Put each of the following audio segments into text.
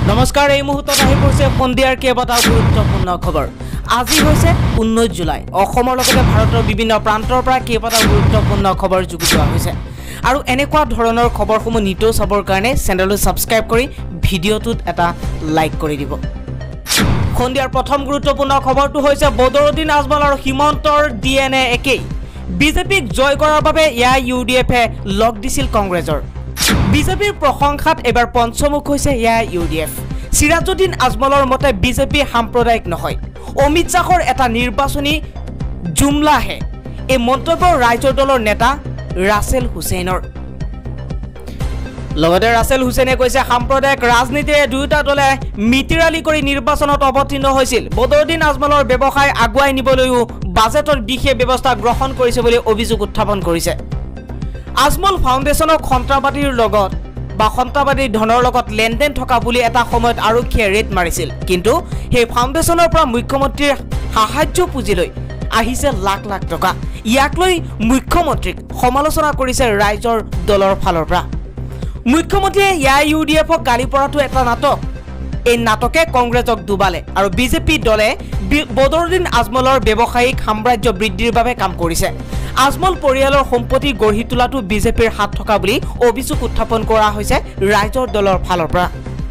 নমস্কাৰ এই মুহূৰ্তত আহি পৰিছে সন্ধিয়াৰ কেইবাটাও গুৰুত্বপূৰ্ণ খবৰ। আজি হৈছে 19 জুলাই। অসমৰ লগতে ভাৰতৰ বিভিন্ন প্ৰান্তৰ পৰা কেইবাটাও গুৰুত্বপূৰ্ণ খবৰ যোগ দিয়া হৈছে। আৰু এনেকুৱা ধৰণৰ খবৰসমূহ নিতৌ চাবৰ কাৰণে চেনেলটো সাবস্ক্ৰাইব কৰি ভিডিঅ'টোত এটা লাইক কৰি দিব। সন্ধিয়াৰ প্ৰথম গুৰুত্বপূৰ্ণ খবৰটো হৈছে বদৰুদ্দিন আজমল আৰু হিমন্তৰ ডিএনএ একেই। বিজেপিক জয় কৰাৰ বাবে ইউডিএফে লগ দিছিল কংগ্ৰেছৰ। বিজেপিৰ প্ৰশংসাত এবাৰ পঞ্চমুখ হৈছে ইউডিএফ। সিৰাজউদ্দিন আজমলৰ মতে বিজেপি সাম্প্ৰদায়িক নহয়, অমিত শ্বাহৰ এটা নিৰ্বাচনী জুমলাহে। এই মন্তব্য ৰাইজৰ দলৰ নেতা ৰাছেল হুছেইনৰ। লগতে ৰাছেল হুছেইনে কৈছে সাম্প্ৰদায়িক ৰাজনীতিৰে দুয়োটা দলে মিতিৰালি কৰি নিৰ্বাচনত অৱতীৰ্ণ হৈছিল। বদৰুদ্দিন আজমলৰ ব্যৱসায় আগুৱাই নিবলৈও বাজেটৰ বিশেষ ব্যৱস্থা গ্ৰহণ কৰিছে বুলি অভিযোগ উত্থাপন কৰিছে। আজমল ফাউণ্ডেশ্যনক সন্ত্ৰাসবাদীৰ লগত বা সন্ত্ৰাসবাদী ধনৰ লগত লেনদেন থকা বুলি এটা সময়ত আৰক্ষীয়ে ৰেড মাৰিছিল, কিন্তু সেই ফাউণ্ডেশ্যনৰ পৰা মুখ্যমন্ত্ৰীৰ সাহায্য পুঁজিলৈ আহিছে লাখ লাখ টকা। ইয়াক লৈ মুখ্যমন্ত্ৰীক সমালোচনা কৰিছে ৰাইজৰ দলৰ ফালৰ পৰা। মুখ্যমন্ত্ৰীয়ে ইউডিএফক গালি পৰাটো এটা নাটক। এই নাটকে কংগ্ৰেছক ডুবালে আৰু বিজেপি দলে বদৰুদ্দিন আজমলৰ ব্যৱসায়িক সাম্ৰাজ্য বৃদ্ধিৰ বাবে কাম কৰিছে। আজমল পৰিয়ালৰ সম্পত্তি গঢ়ি তোলাটো বিজেপিৰ হাত থকা বুলি অভিযোগ উত্থাপন কৰা হৈছে ৰাইজৰ দলৰ ফালৰ পৰা।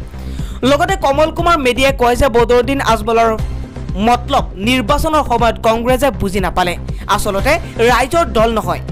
লগতে কমল কুমাৰ মেধিয়ে কয় যে বদৰুদ্দিন আজমলৰ মতলব নিৰ্বাচনৰ সময়ত কংগ্ৰেছে বুজি নাপালে। আচলতে ৰাইজৰ দল নহয়,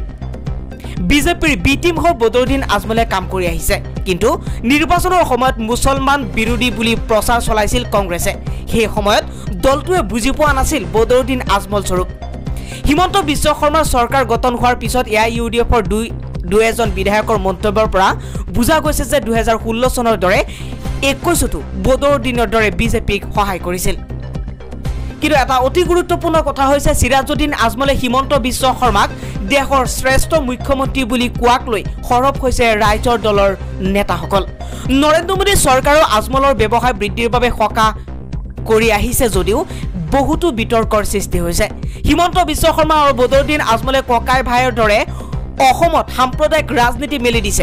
বিজেপিৰ বি টিম হৈ বদৰুদ্দিন আজমলে কাম কৰি আহিছে, কিন্তু নিৰ্বাচনৰ সময়ত মুছলমান বিৰোধী বুলি প্ৰচাৰ চলাইছিল কংগ্ৰেছে। সেই সময়ত দলটোৱে বুজি পোৱা নাছিল বদৰুদ্দিন আজমল স্বৰূপ। হিমন্ত বিশ্ব শৰ্মাৰ চৰকাৰ গঠন হোৱাৰ পিছত ইউডিএফৰ দুই এজন বিধায়কৰ মন্তব্যৰ পৰা বুজা গৈছে যে 2016 চনৰ দৰে 21তো বদৰুদ্দিনৰ দৰে বিজেপিক সহায় কৰিছিল। কিন্তু এটা অতি গুৰুত্বপূৰ্ণ কথা হৈছে সিৰাজউদ্দিন আজমলে হিমন্ত বিশ্ব শৰ্মাক দেশৰ শ্ৰেষ্ঠ মুখ্যমন্ত্ৰী বুলি কোৱাক লৈ সৰব হৈছে ৰাইজৰ দলৰ নেতাসকল। নৰেন্দ্ৰ মোদী চৰকাৰেও আজমলৰ ব্যৱসায় বৃদ্ধিৰ বাবে সকাহ কৰি আহিছে যদিও বহুতো বিতৰ্কৰ সৃষ্টি হৈছে। হিমন্ত বিশ্ব শৰ্মা আৰু বদৰুদ্দিন আজমলে ককাই ভাইৰ দৰে অসমত সাম্প্ৰদায়িক ৰাজনীতি মেলি দিছে।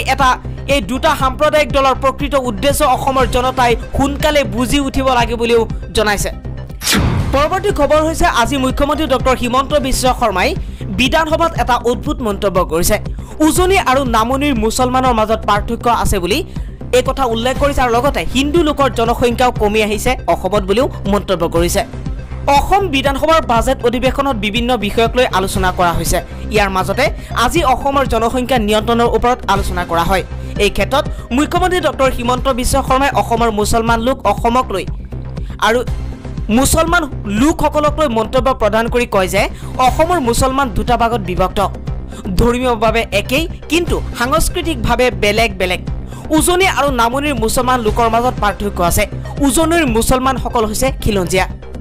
এই দুটা সাম্প্ৰদায়িক দলৰ প্ৰকৃত উদ্দেশ্য অসমৰ জনতাই সোনকালে বুজি উঠিব লাগে বুলিও জনাইছে। পৰৱৰ্তী খবৰ হৈছে আজি মুখ্যমন্ত্ৰী ডক্টৰ হিমন্ত বিশ্ব শৰ্মাই বিধানসভাত এটা অদ্ভুত মন্তব্য কৰিছে। উজনি আৰু নামনিৰ মুছলমানৰ মাজত পাৰ্থক্য আছে বুলি এই কথা উল্লেখ কৰিছে আৰু লগতে হিন্দু লোকৰ জনসংখ্যাও কমি আহিছে অসমত বুলিও মন্তব্য কৰিছে। অসম বিধানসভাৰ বাজেট অধিৱেশনত বিভিন্ন বিষয়ক লৈ আলোচনা কৰা হৈছে। ইয়াৰ মাজতে আজি অসমৰ জনসংখ্যা নিয়ন্ত্ৰণৰ ওপৰত আলোচনা কৰা হয়। এই ক্ষেত্ৰত মুখ্যমন্ত্ৰী ডক্টৰ হিমন্ত বিশ্ব শৰ্মাই অসমৰ মুছলমান লোক অসমক লৈ আৰু মুছলমান লোকসকলক লৈ মন্তব্য প্ৰদান কৰি কয় যে অসমৰ মুছলমান দুটা ভাগত বিভক্ত, ধৰ্মীয়ভাৱে একেই কিন্তু সাংস্কৃতিকভাৱে বেলেগ বেলেগ। উজনি আৰু নামনিৰ মুছলমান লোকৰ মাজত পাৰ্থক্য আছে। উজনিৰ মুছলমানসকল হৈছে খিলঞ্জীয়া।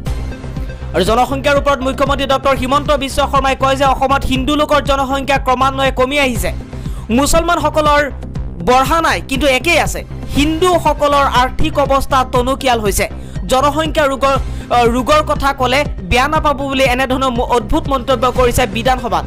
আৰু জনসংখ্যাৰ ওপৰত মুখ্যমন্ত্ৰী ডক্টৰ হিমন্ত বিশ্ব শৰ্মাই কয় যে অসমত হিন্দু লোকৰ জনসংখ্যা ক্ৰমান্বয়ে কমি আহিছে, মুছলমানসকলৰ বঢ়া নাই কিন্তু একেই আছে। হিন্দুসকলৰ আৰ্থিক অৱস্থা টনকিয়াল হৈছে। জনসংখ্যা ৰোগৰ কথা ক'লে বেয়া নাপাব বুলি এনেধৰণৰ অদ্ভুত মন্তব্য কৰিছে বিধানসভাত।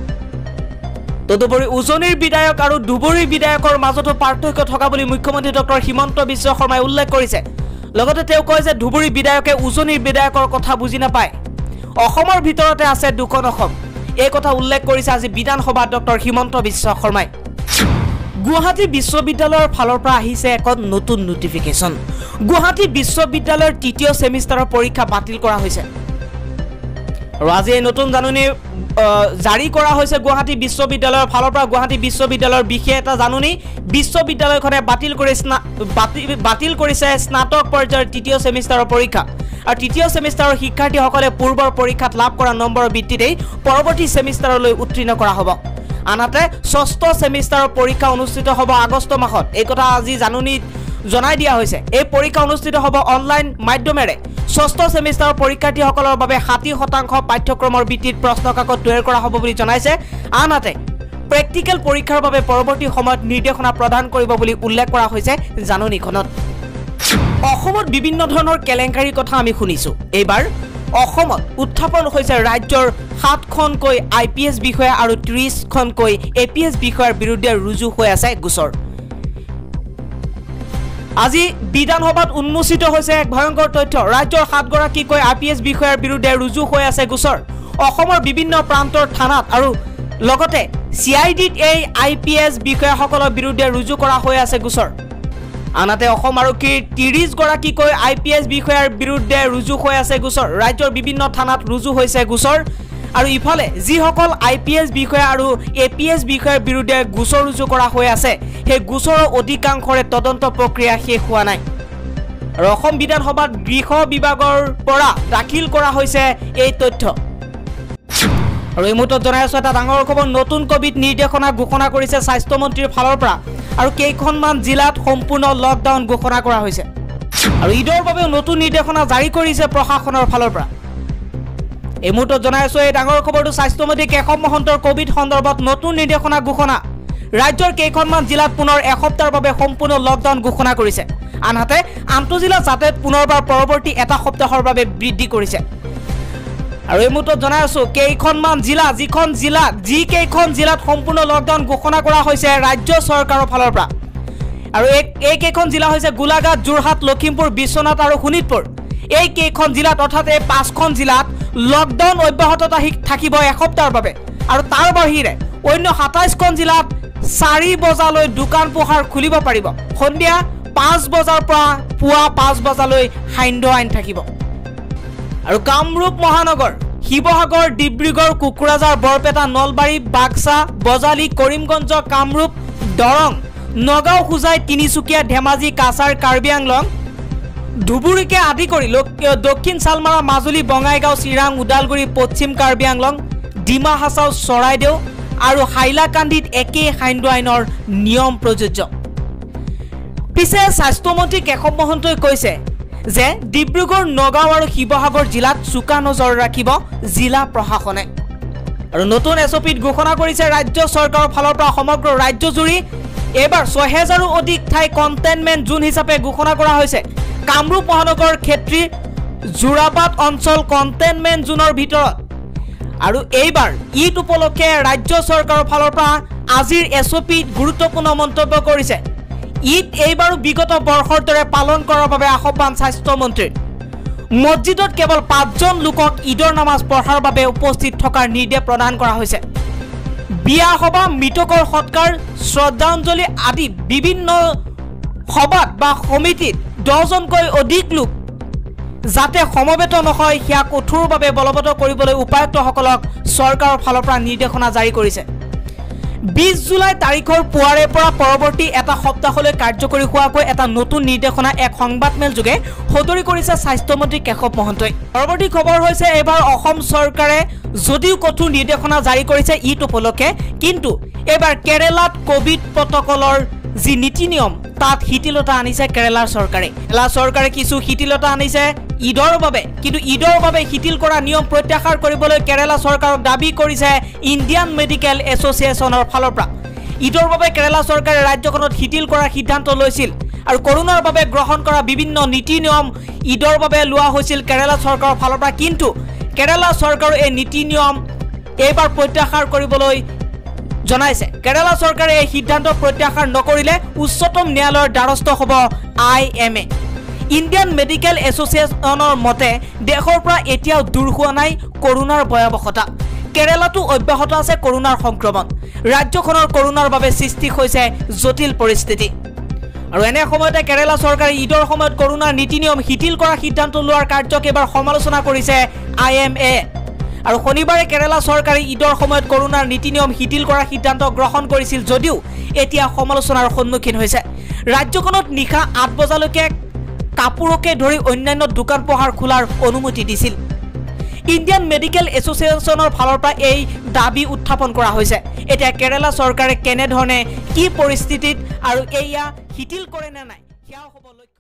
তদুপৰি উজনিৰ বিধায়ক আৰু ধুবুৰীৰ বিধায়কৰ মাজতো পাৰ্থক্য থকা বুলি মুখ্যমন্ত্ৰী ডক্টৰ হিমন্ত বিশ্ব শৰ্মাই উল্লেখ কৰিছে। লগতে তেওঁ কয় যে ধুবুৰীৰ বিধায়কে উজনিৰ বিধায়কৰ কথা বুজি নাপায়। অসমৰ ভিতৰতে আছে দুখন অসম, এই কথা উল্লেখ কৰিছে আজি বিধানসভাত ডক্টৰ হিমন্ত বিশ্ব শৰ্মাই। গুৱাহাটী বিশ্ববিদ্যালয়ৰ ফালৰ পৰা আহিছে এখন নতুন নটিফিকেশ্যন। গুৱাহাটী বিশ্ববিদ্যালয়ৰ তৃতীয় ছেমিষ্টাৰৰ পৰীক্ষা বাতিল কৰা হৈছে আৰু আজি এই নতুন জাননী জাৰি কৰা হৈছে গুৱাহাটী বিশ্ববিদ্যালয়ৰ ফালৰ পৰা। গুৱাহাটী বিশ্ববিদ্যালয়ৰ বিশেষ এটা জাননী। বিশ্ববিদ্যালয়খনে বাতিল কৰিছে স্নাতক পৰ্যায়ৰ তৃতীয় ছেমিষ্টাৰৰ পৰীক্ষা। আৰু তৃতীয় ছেমিষ্টাৰৰ শিক্ষাৰ্থীসকলে পূৰ্বৰ পৰীক্ষাত লাভ কৰা নম্বৰৰ ভিত্তিতেই পৰৱৰ্তী ছেমিষ্টাৰলৈ উত্তীৰ্ণ কৰা হ'ব। আনহাতে ষষ্ঠ ছেমিষ্টাৰৰ পৰীক্ষা অনুষ্ঠিত হ'ব আগষ্ট মাহত। এই কথা আজি জাননীত জনাই দিয়া হৈছে। এই পৰীক্ষা অনুষ্ঠিত হ'ব অনলাইন মাধ্যমেৰে। ষষ্ঠ ছেমিষ্টাৰৰ পৰীক্ষাৰ্থীসকলৰ বাবে 60% পাঠ্যক্ৰমৰ ভিত্তিত প্ৰশ্ন কাকত তৈয়াৰ কৰা হ'ব বুলি জনাইছে। আনহাতে প্ৰেক্টিকেল পৰীক্ষাৰ বাবে পৰৱৰ্তী সময়ত নিৰ্দেশনা প্ৰদান কৰিব বুলি উল্লেখ কৰা হৈছে জাননীখনত। অসমত বিভিন্ন ধৰণৰ কেলেংকাৰীৰ কথা আমি শুনিছোঁ। এইবাৰ অসমত উত্থাপন হৈছে ৰাজ্যৰ 7খনকৈ IPS বিষয়া আৰু 30খনকৈ APS বিষয়াৰ বিৰুদ্ধে ৰুজু হৈ আছে গোচৰ। আজি বিধানসভাত উন্মোচিত হৈছে এক ভয়ংকৰ তথ্য ৰাজ্যৰ 7 গৰাকীকৈ আইপিএছ বিষয়াৰ বিৰুদ্ধে ৰুজু হৈ আছে গোচৰ অসমৰ বিভিন্ন প্ৰান্তৰ থানাত আৰু লগতে সিআইডিত এই আইপিএছ বিষয়াসকলৰ বিৰুদ্ধে ৰুজু কৰা হৈ আছে গোচৰ আনহাতে অসম আৰক্ষীৰ 30 গৰাকীকৈ আইপিএছ বিষয়াৰ বিৰুদ্ধে ৰুজু হৈ আছে গোচৰ ৰাজ্যৰ বিভিন্ন থানাত ৰুজু হৈছে গোচৰ আৰু ইফালে যিসকল আইপিএছ বিষয়া আৰু এপিএছ বিষয়াৰ বিৰুদ্ধে গোচৰ ৰুজু কৰা হৈ আছে সেই গোচৰৰ অধিকাংশৰে তদন্ত প্ৰক্ৰিয়া শেষ হোৱা নাই আৰু অসম বিধানসভাত গৃহ বিভাগৰ পৰা দাখিল কৰা হৈছে এই তথ্য আৰু এই মুহূৰ্তত জনাই আছো এটা ডাঙৰ খবৰ নতুন কোভিড নিৰ্দেশনা ঘোষণা কৰিছে স্বাস্থ্য মন্ত্ৰীৰ ফালৰ পৰা আৰু কেইখনমান জিলাত সম্পূৰ্ণ লকডাউন ঘোষণা কৰা হৈছে আৰু ঈদৰ বাবে নতুন নিৰ্দেশনা জাৰি কৰিছে প্ৰশাসনৰ ফালৰ পৰা এই মুহূৰ্তত জনাই আছো এই ডাঙৰ খবৰটো স্বাস্থ্য মন্ত্ৰী কেশৱ মহন্তৰ কোভিড সন্দৰ্ভত নতুন নিৰ্দেশনা ঘোষণা ৰাজ্যৰ কেইখনমান জিলাত পুনৰ এসপ্তাহৰ বাবে সম্পূৰ্ণ লকডাউন ঘোষণা কৰিছে আনহাতে আন্তঃজিলা যাতায়াত পুনৰবাৰ পৰৱৰ্তী এটা সপ্তাহৰ বাবে বৃদ্ধি কৰিছে আৰু এই মুহূৰ্তত জনাই আছো কেইখনমান জিলা যিকেইখন জিলাত সম্পূৰ্ণ লকডাউন ঘোষণা কৰা হৈছে ৰাজ্য চৰকাৰৰ ফালৰ পৰা আৰু এই কেইখন জিলা হৈছে গোলাঘাট যোৰহাট লখিমপুৰ বিশ্বনাথ আৰু শোণিতপুৰ এই কেইখন জিলাত অৰ্থাৎ এই 5খন জিলাত লকডাউন অব্যাহত থাকিব এসপ্তাহৰ বাবে আৰু তাৰ বাহিৰে অন্য 27খন জিলাত 4 বজালৈ দোকান পোহাৰ খুলিব পাৰিব সন্ধিয়া 5 বজাৰ পৰা পুৱা 5 বজালৈ সান্ধ্য আইন থাকিব আৰু কামৰূপ মহানগৰ শিৱসাগৰ ডিব্ৰুগড় কুকুৰাঝাৰ বৰপেটা নলবাৰী বাক্সা বজালি কৰিমগঞ্জ কামৰূপ দৰং নগাঁও খুজাই তিনিচুকীয়া ধেমাজি কাছাৰ কাৰ্বি আংলং ধুবুৰীকে আদি কৰি দক্ষিণ চালমাৰা মাজুলী বঙাইগাঁও চিৰাং উদালগুৰি পশ্চিম কাৰ্বি আংলং ডিমা হাছাও চৰাইদেউ আৰু হাইলাকান্দিত একে সান্ধ্য আইনৰ নিয়ম প্ৰযোজ্য পিছে স্বাস্থ্য মন্ত্ৰী কেশৱ মহন্তই কৈছে যে ডিব্ৰুগড় নগাঁও আৰু শিৱসাগৰ জিলাত চোকা নজৰ ৰাখিব জিলা প্ৰশাসনে আৰু নতুন এছঅপিত ঘোষণা কৰিছে ৰাজ্য চৰকাৰৰ ফালৰ পৰা সমগ্ৰ ৰাজ্যজুৰি এবাৰ 6000ৰো অধিক ঠাই কণ্টেইনমেণ্ট জোন হিচাপে ঘোষণা কৰা হৈছে কামৰূপ মহানগৰ ক্ষেত্ৰী জোৰাবাদ অঞ্চল কণ্টেইনমেণ্ট জোনৰ ভিতৰত আৰু এইবাৰ ঈদ উপলক্ষে ৰাজ্য চৰকাৰৰ ফালৰ পৰা আজিৰ এছঅপিত গুৰুত্বপূৰ্ণ মন্তব্য কৰিছে ঈদ এইবাৰো বিগত বৰ্ষৰ দৰে পালন কৰাৰ বাবে আহ্বান স্বাস্থ্য মন্ত্ৰীৰ মছজিদত কেৱল 5জন লোকক ঈদৰ নামাজ পঢ়াৰ বাবে উপস্থিত থকাৰ নিৰ্দেশ প্ৰদান কৰা হৈছে বিয়া সভা মৃতকৰ সৎকাৰ শ্ৰদ্ধাঞ্জলি আদি বিভিন্ন সভাত বা সমিতিত 10জনকৈ অধিক লোক যাতে সমবেত নহয় সেয়া কঠোৰভাৱে বলবৎ কৰিবলৈ উপায়ুক্তসকলক চৰকাৰৰ ফালৰ পৰা নিৰ্দেশনা জাৰি কৰিছে 20 জুলাই তাৰিখৰ পুৱাৰে পৰা পৰৱৰ্তী এটা সপ্তাহলৈ কাৰ্যকৰী হোৱাকৈ এটা নতুন নিৰ্দেশনা এক সংবাদমেল যোগে সদৰি কৰিছে স্বাস্থ্য মন্ত্ৰী কেশৱ মহন্তই পৰৱৰ্তী খবৰ হৈছে এবাৰ অসম চৰকাৰে যদিও কঠোৰ নিৰ্দেশনা জাৰি কৰিছে ঈদ উপলক্ষে কিন্তু এবাৰ কেৰালাত কোভিড প্ৰটকলৰ যি নীতি নিয়ম তাত শিথিলতা আনিছে কেৰালাৰ চৰকাৰে কিছু শিথিলতা আনিছে ঈদৰ বাবে কিন্তু ঈদৰ বাবে শিথিল কৰা নিয়ম প্ৰত্যাহাৰ কৰিবলৈ কেৰালা চৰকাৰক দাবী কৰিছে ইণ্ডিয়ান মেডিকেল এছ'চিয়েশ্যনৰ ফালৰ পৰা ঈদৰ বাবে কেৰালা চৰকাৰে ৰাজ্যখনত শিথিল কৰাৰ সিদ্ধান্ত লৈছিল আৰু কৰোনাৰ বাবে গ্ৰহণ কৰা বিভিন্ন নীতি নিয়ম ঈদৰ বাবে লোৱা হৈছিল কেৰালা চৰকাৰৰ ফালৰ পৰা কিন্তু কেৰালা চৰকাৰৰ এই নীতি নিয়ম এইবাৰ প্ৰত্যাহাৰ কৰিবলৈ জনাইছে কেৰালা চৰকাৰে এই সিদ্ধান্ত প্ৰত্যাহাৰ নকৰিলে উচ্চতম ন্যায়ালয়ৰ দ্বাৰস্থ হ'ব IMA ইণ্ডিয়ান মেডিকেল এছ'চিয়েশ্যনৰ মতে দেশৰ পৰা এতিয়াও দূৰ হোৱা নাই কৰোনাৰ ভয়াৱহতা কেৰালাতো অব্যাহত আছে কৰোনাৰ সংক্ৰমণ ৰাজ্যখনৰ কৰোনাৰ বাবে সৃষ্টি হৈছে জটিল পৰিস্থিতি আৰু এনে সময়তে কেৰালা চৰকাৰে ঈদৰ সময়ত কৰোনাৰ নীতি নিয়ম শিথিল কৰাৰ সিদ্ধান্ত লোৱাৰ কাৰ্যক এবাৰ সমালোচনা কৰিছে IMA আৰু শনিবাৰে কেৰালা চৰকাৰে ঈদৰ সময়ত কৰোনাৰ নীতি নিয়ম শিথিল কৰাৰ সিদ্ধান্ত গ্ৰহণ কৰিছিল যদিও এতিয়া সমালোচনাৰ সন্মুখীন হৈছে ৰাজ্যখনত নিশা 8 বজালৈকে কাপোৰকে ধৰি অন্যান্য দোকান পোহাৰ খোলাৰ অনুমতি দিছিল ইণ্ডিয়ান মেডিকেল এছ'চিয়েশ্যনৰ ফালৰ পৰা এই দাবী উত্থাপন কৰা হৈছে এতিয়া কেৰালা চৰকাৰে কেনে ধৰণে কি পৰিস্থিতিত আৰু এয়া শিথিল কৰে নে নাই সেয়া হ'ব লক্ষ্য